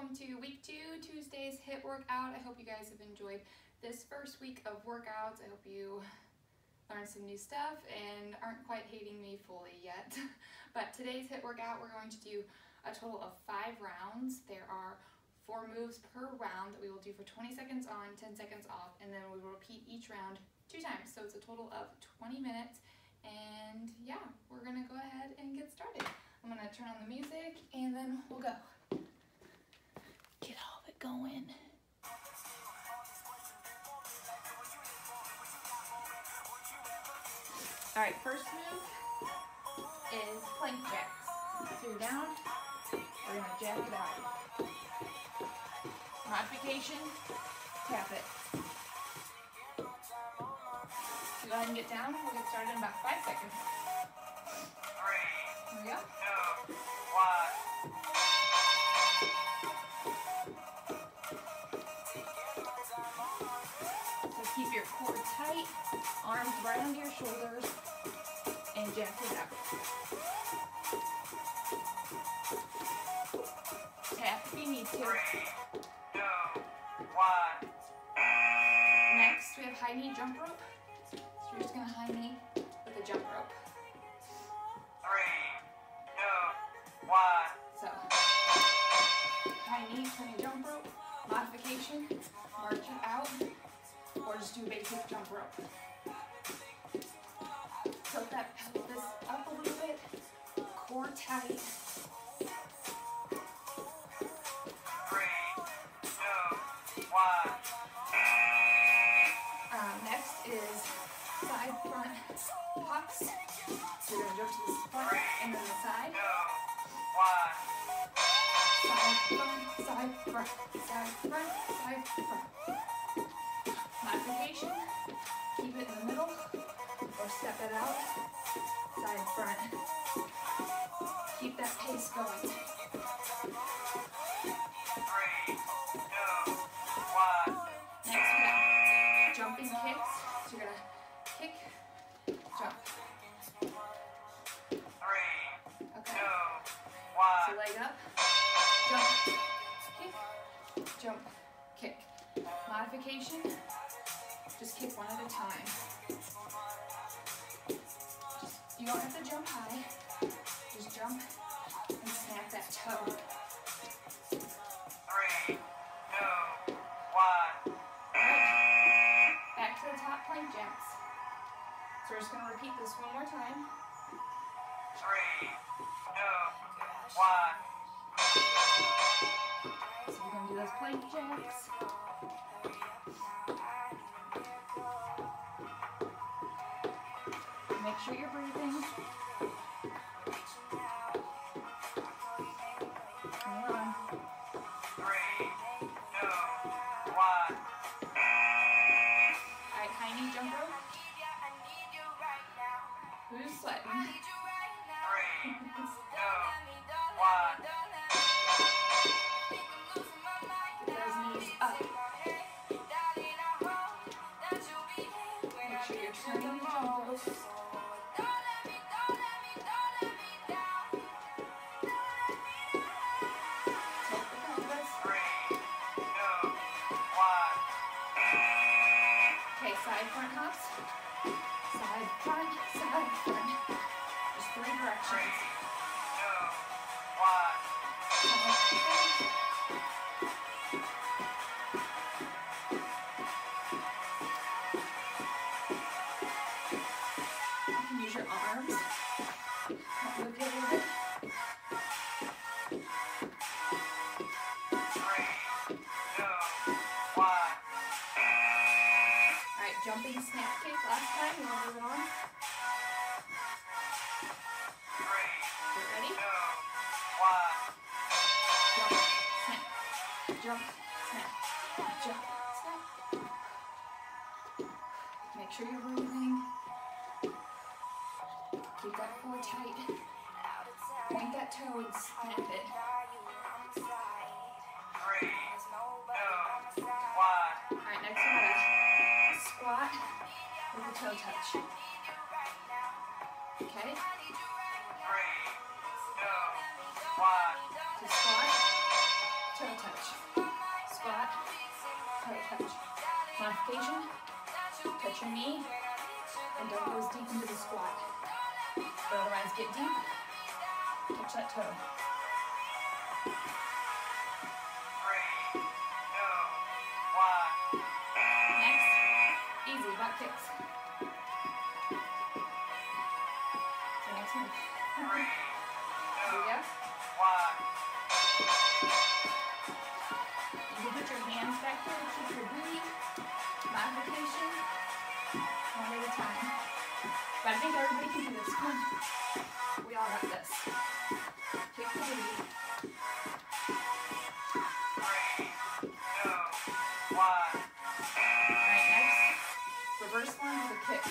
welcome to week 2, Tuesday's HIIT workout. I hope you guys have enjoyed this first week of workouts. I hope you learned some new stuff and aren't quite hating me fully yet. But today's HIIT workout, we're going to do a total of 5 rounds. There are 4 moves per round that we will do for 20 seconds on, 10 seconds off, and then we will repeat each round 2 times. So it's a total of 20 minutes. And yeah, we're gonna go ahead and get started. I'm gonna turn on the music and then we'll go. Get all of it going. All right, first move is plank jacks. So you're down, we're gonna jack it out. Modification, tap it. So go ahead and get down. We'll get started in about 5 seconds. 3, Here we go. 2, 1. So keep your core tight, arms right under your shoulders, and jack it out. Tap if you need to. 3, 2, 1. Next, we have high knee jump rope. So you're just gonna high knee with a jump rope. 3, 2, 1. So, high knee, turning jump rope, modification, march it out, or just do basic jump rope. Tilt that pelvis up a little bit, core tight. 3, 2, 1. Next is side front hops. So you're gonna jump to the front and then the side. 2, 1. Side front, side front, side front, side front. Modification, keep it in the middle or step it out. Side front. Keep that pace going. 3, 2, 1. Next we have jumping kicks. So you're gonna kick, jump. 3, 2, Okay. 1. So leg up, jump, kick, jump, kick. Modification, just kick one at a time. You don't have to jump high, just jump and snap that toe. 3, 2, 1. Right. Back to the top plank jacks. So we're just gonna repeat this one more time. 3, 2, 1. So we're gonna do those plank jacks. Make sure you're breathing. Hang on. 3, 2, 1. Alright, high knee jump rope. Who's sweating? 3, 2, 1. Get those knees up. Make sure you're turning the jump rope. Tilt the pelvis. 3, 2, 1. Okay, side front hops. Side front, side front. Just 3 3, directions. 2, 1. Side front. You can use your arms. Help you get a little bit. 3, 2, 1. Alright, jumping snap kick last time. You want to move it on? 3, Get ready? 2, 1. Jump, snap, jump, snap, jump, snap. Make sure you're breathing. Keep that core tight. Point that toe and snap it. 3, 2, 1. Alright, next we're gonna squat with a toe touch. Okay? 3, 2, 1. To squat, toe touch. Modification, touch your knee, and don't go as deep into the squat. But otherwise, get deep, touch that toe. 3, 2, 1. Next, easy, butt kicks. So next move. 3, 2, Here we go. 1. You can put your hands back there to keep your booty. Modification, one at a time. But I think everybody can do this. Come on. We all got this. Kick the booty. 3, 2, 1. Alright, next, reverse lunge with a kick.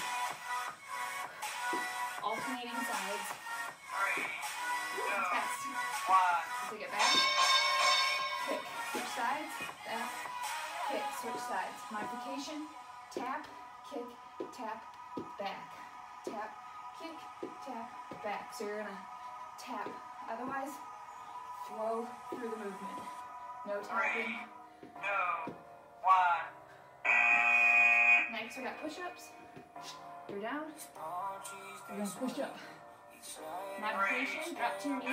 Alternating sides. 3, 2, That's fast. 1. Take it back. Kick. Switch sides. Back. Kick. Switch sides. Modification. Tap. Kick. Tap. Back. Tap. Kick. Tap. Back. So you're gonna tap. Otherwise, flow through the movement. No 3, tapping. 2, 1. Next, we got push-ups. You're down. We're gonna push up. Modification. Drop to your knees. 1.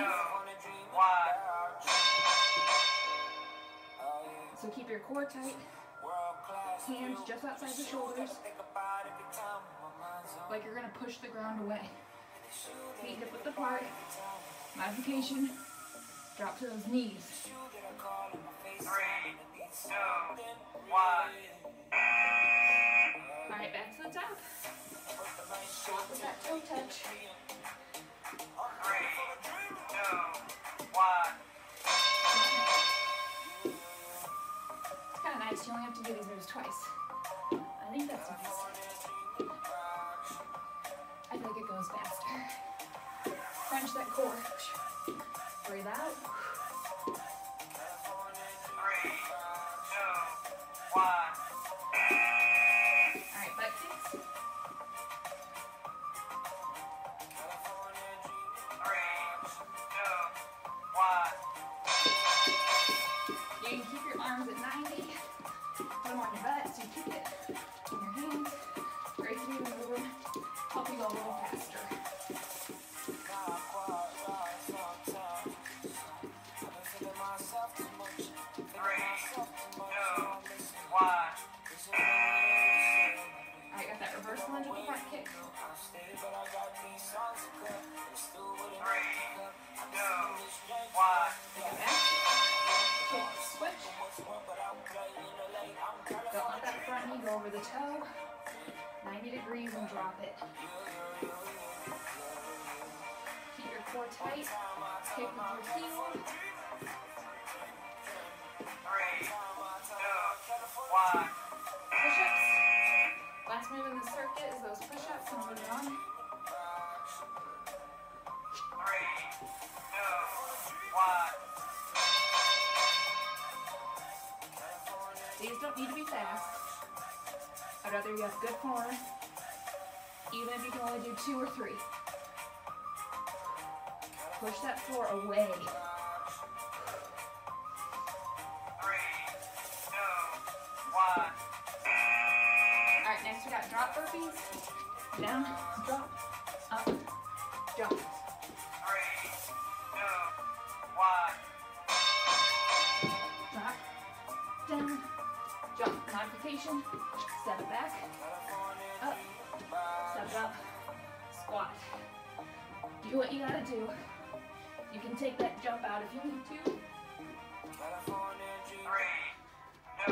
So keep your core tight. Hands just outside the shoulders. Like you're gonna push the ground away. Feet hip width apart. Modification. Drop to those knees. 3, 2, 1. Alright, back to the top. Stop with that toe touch. 3, 2, 1. It's kind of nice. You only have to do these moves twice. I think that's nice. I feel like it goes faster. Crunch that core. Breathe out. 3, 2, 1. Alright, butt kicks. 3, 2, 1. You can keep your arms at 90. Put them on your butt so you keep it in your hands. Great through the movement. Help you go a little faster. 3, 2, 1. Alright, got that reverse lunge with the front kick. 3, 2, 1. Take it back. Kick, switch. Don't let that front knee go over the toe. 90 degrees and drop it. Keep your core tight. Kick with your heel. 3, 2, 1. Push-ups. Last move in the circuit is those push-ups and moving on. 3, 2, 1. These don't need to be fast. I'd rather you have good form, even if you can only do 2 or 3. Push that floor away. 3, 2, 1. Alright, next we got drop burpees. Down, drop, up, jump. 3, 2, 1. Drop, down, jump. Modification, step it back, up, step it up, squat. Do what you gotta do. You can take that jump out if you need to. 3, 2, 1.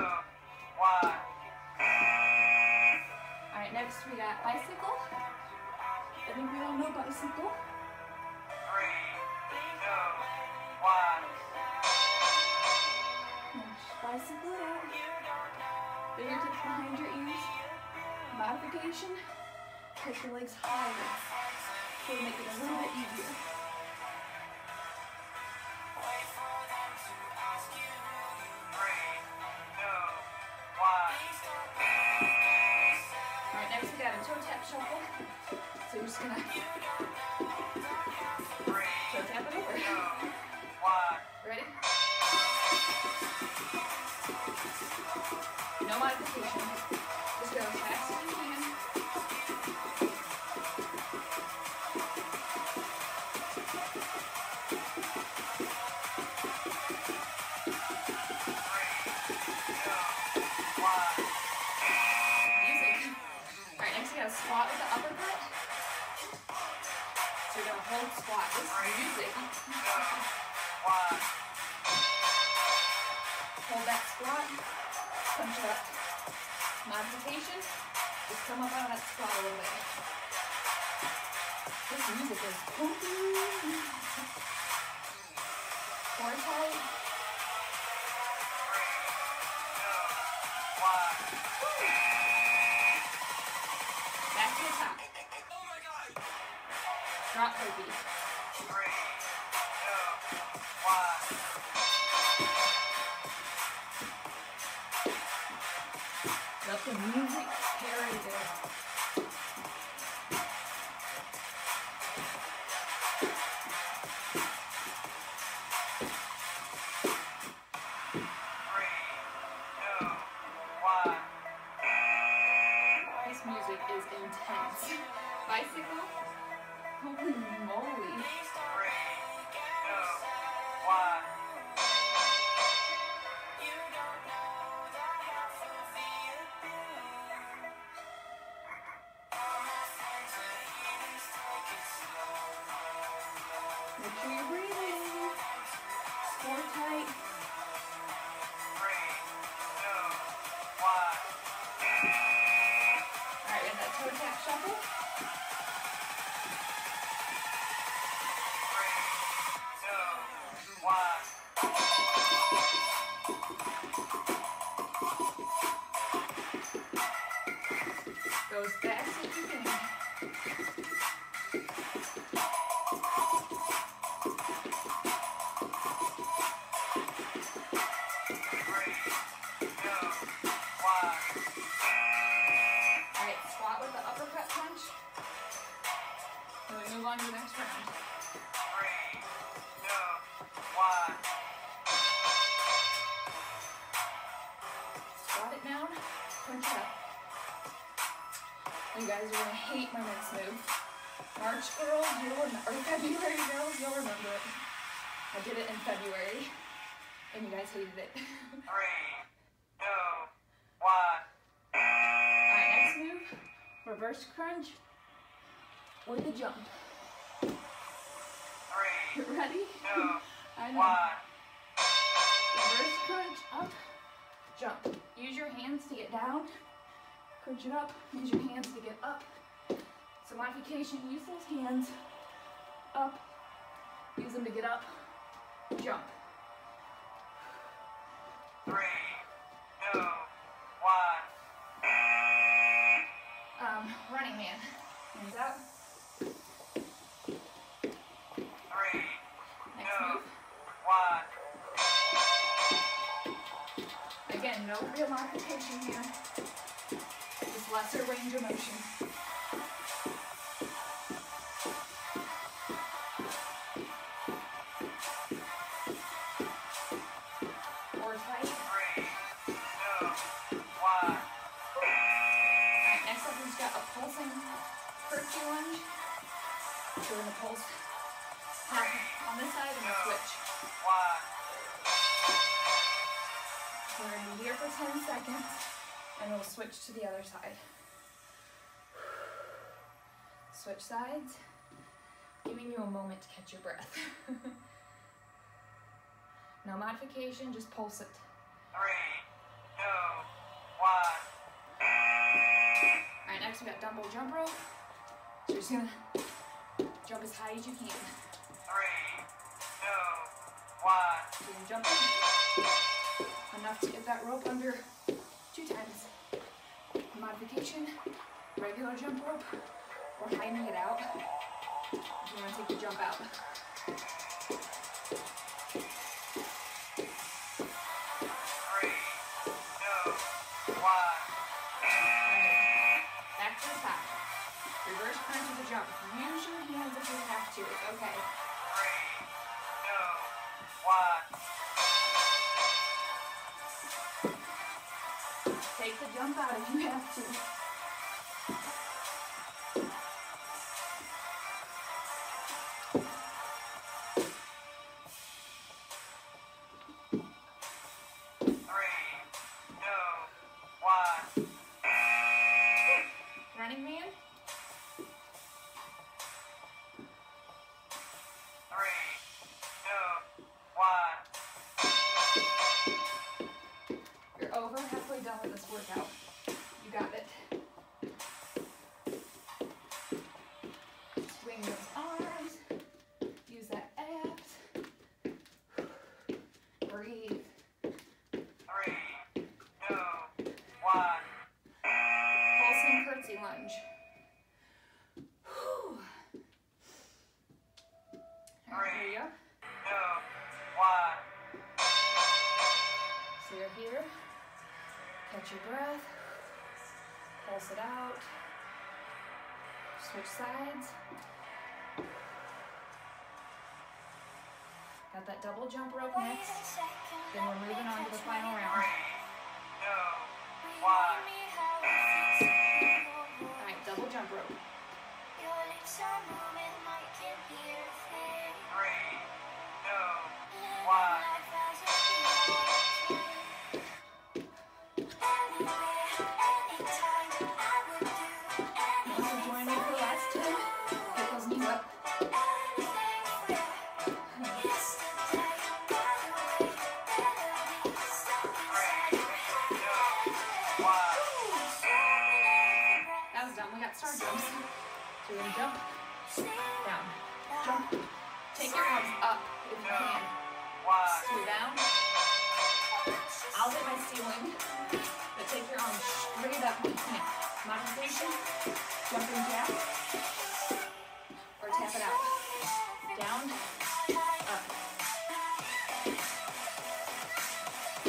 Alright, next we got bicycle. I think we all know bicycle. 3, 2, 1. Bicycle it out. Fingertips behind your ears. Modification. Push your legs higher. So make it a little bit easier. 3, 2, 1. Alright, next we got a toe tap shuffle. So you're just gonna 3, toe tap it 2, over. 1. Ready? No modification. So you're gonna hold squat. This music. 2, 1. Hold that squat. Punch up. Modification. Just come up out of that squat a little bit. This music is pumping. More tight. 3, 2, 1. Back to the top. Drop burpee. 3, 2, 1. Let the music carry there. This music is intense. Bicycle? Holy moly. 3, 2, 1. Make sure you're breathing. Core tight. 3, 2, 1. Alright, we have that toe tap shuffle. 3, 2, 1. Go as fast as you can. 3, 2, 1. Alright, squat with the uppercut punch. Then we move on to the next round. 3, 2, 1. Squat it down, punch it up. You guys are gonna hate my next move. March girls, or February girls, you'll remember it. I did it in February, and you guys hated it. 3, 2, 1. Alright, next move, reverse crunch with a jump. 3, Ready? 2, I know. 1. Reverse crunch, up, jump. Use your hands to get down. Crunch it up, use your hands to get up. So modification, use those hands, up, use them to get up, jump. 3, 2, 1. Running man, hands out. 3, Next move. 1. Again, no real modification here, just lesser range of motion. Or tight. 3, 2, 1. Alright, next up we've got a pulsing curtsy lunge. So we're gonna pulse half on this side and we'll switch. 1. So we're gonna be here for 10 seconds and we'll switch to the other side. Switch sides, giving you a moment to catch your breath. No modification, just pulse it. 3, 2, 1. Alright, next we got dumbbell jump rope. So you're just gonna jump as high as you can. 3, 2, 1. So you can jump in enough to get that rope under 2 times. Modification, regular jump rope, or high-knee it out if you want to take the jump out. 3, 2, 1. Alright, back to the top. Reverse crunch with a jump. Use your hands if you have to, it's okay. 3, 2, 1. Take the jump out if you have to. Catch your breath. Pulse it out. Switch sides. Got that double jump rope next. Then we're moving on to the final round. 3, 2, 1. Alright, double jump rope. 3, 2, 1. Also join me for the last 2. Get those knees up. 3, 2, 1. That was done. We got star jumps. So we're gonna jump, down, jump. Take your arms up if you can. 1. So down. I'll hit my ceiling, but take your arms straight up if you can. Modification, jumping jab, or tap it out. Down, up. 3, 2,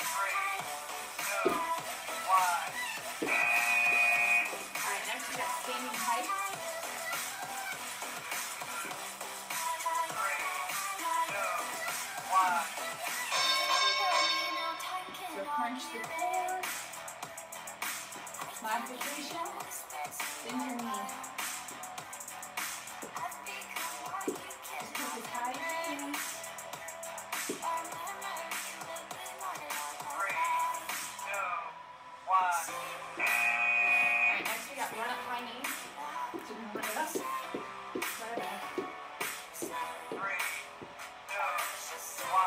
1. Alright, next we got standing height. 3, 2, 1. So crunch the core. Modification, bend your knee. Just keep it high as you can. 3, 2, 1. Alright, next we got run up high knees. So you can run it up, run it back. 3, 2, 1.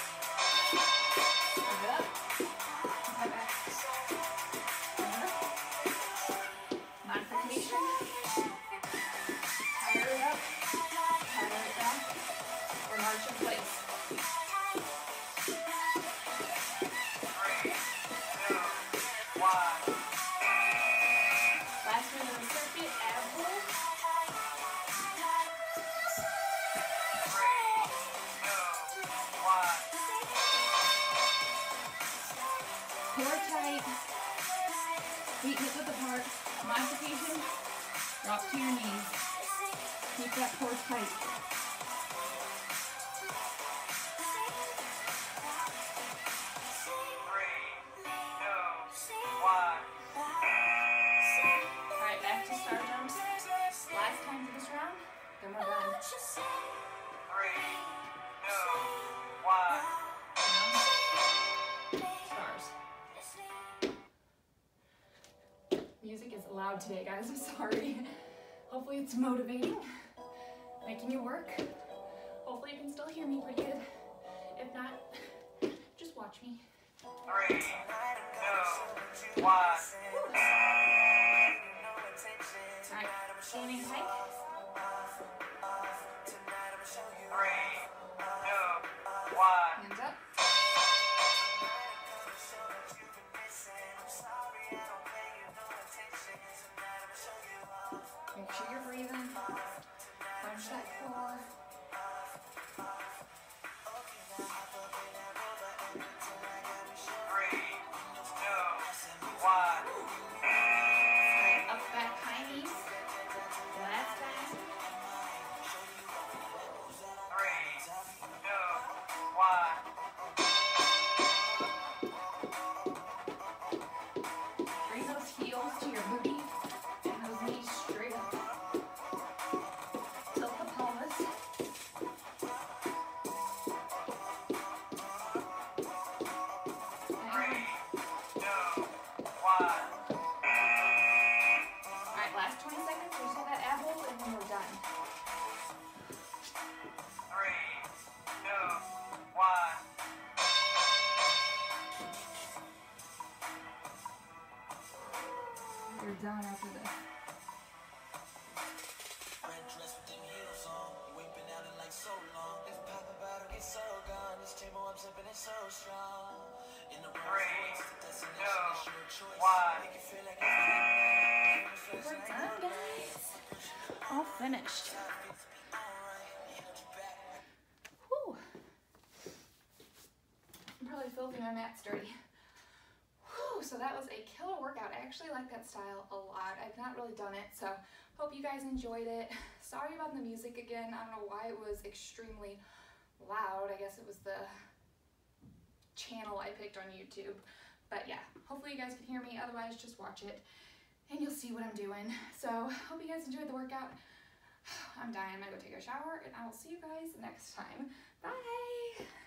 Run it up, run it back. Run it up. Modification. Tire it up, tire it back, or march in place. 3, 2, 1. Last one in the circuit, ab hold. 3, 2, 1. Core tight. Feet hip width apart. Modification. Drop to your knees. Keep that core tight. 3, 2, 1. Alright, back to star jumps. Last time for this round, then we're done. 3, 2, 1. Stars. Music is loud today, guys. I'm sorry. Hopefully it's motivating, making you work. Hopefully you can still hear me pretty good. If not, just watch me. 3, 2, 1. Alright, standing pike. 3, 2, 1. Hands up. Make sure you're breathing. Crunch that core. 3, 2, 1. Alright, up back high knees. Last time. 3, 2, 1. Bring those heels to your booty and those knees straight up. Tilt the pelvis. 3, 2, 1. Alright, last 20 seconds. We'll hit that ab hold and then we're done. 3, 2, 1. You're done after this. Red dress with them heels on. You ain't been out in like so long. This pop about to get so gone. This table I'm sipping it so strong. In the 3, Rolls Royce, the destination is your 2, choice. 1. Make you feel like We're done, guys. All finished. Whew. I'm probably filthy, my mat's dirty. Whew, so So that was a killer workout. I actually like that style a lot. I've not really done it, so hope you guys enjoyed it. Sorry about the music again. I don't know why it was extremely loud. I guess it was the channel I picked on YouTube. But yeah, hopefully you guys can hear me. Otherwise, just watch it and you'll see what I'm doing. So hope you guys enjoyed the workout. I'm dying. I'm gonna go take a shower and I will see you guys next time. Bye!